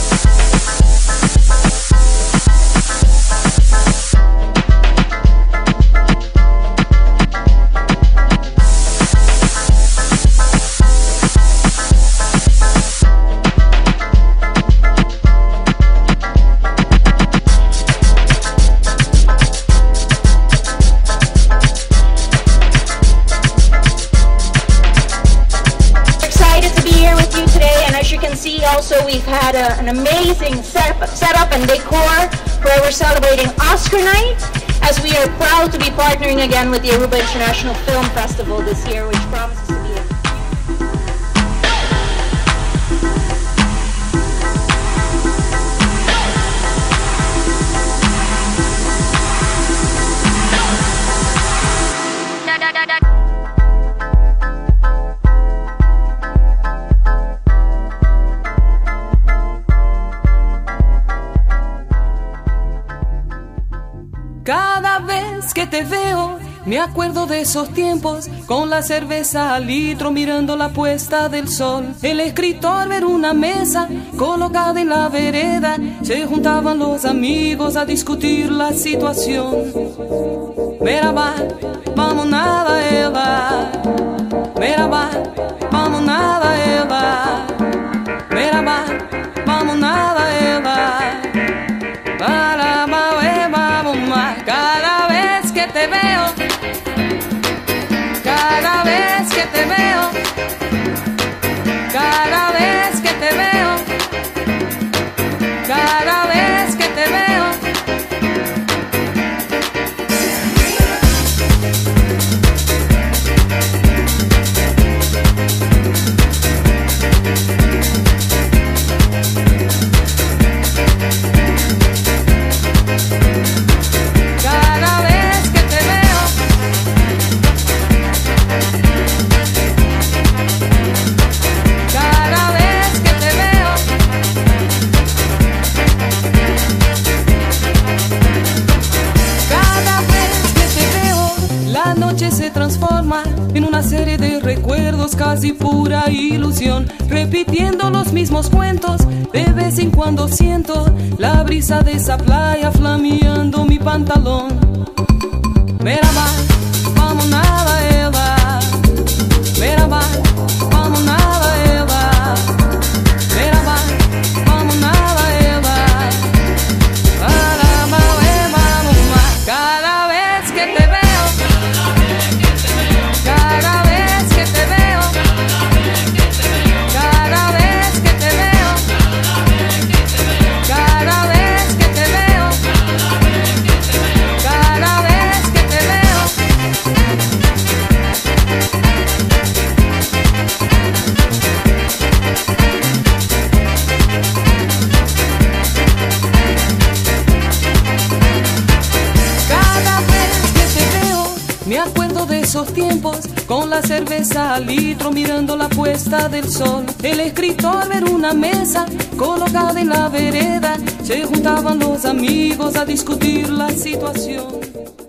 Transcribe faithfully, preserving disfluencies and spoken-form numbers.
Also, we've had a, an amazing set, setup and decor where we're celebrating Oscar Night, as we are proud to be partnering again with the Aruba International Film Festival this year, which promises to be a da, da, da, da. Cada vez que te veo, me acuerdo de esos tiempos, con la cerveza al litro mirando la puesta del sol. El escritor ver una mesa colocada en la vereda, se juntaban los amigos a discutir la situación. Merhaba, vamos nada ela. Merhaba, vamos nada ela. Merhaba, vamos nada ela. Para cada vez que te veo, cada vez que te veo, cada vez que te veo, cada vez que te veo. Se transforma en una serie de recuerdos, casi pura ilusión, repitiendo los mismos cuentos. De vez en cuando siento la brisa de esa playa flameando mi pantalón. Merhaba, vamos nada ela. Merhaba, vamos nada ela. Merhaba, vamos nada ela. Merhaba, vamos más. Cada vez que te veo, cada vez que te veo, cada vez que te veo, cada vez que te veo, cada vez que te veo. Cada vez que te veo, me acuerdo de esos tiempos, con la cerveza al litro mirando la puesta del sol. El escritor ver una mesa colocada en la vereda, se juntaban los amigos a discutir la situación.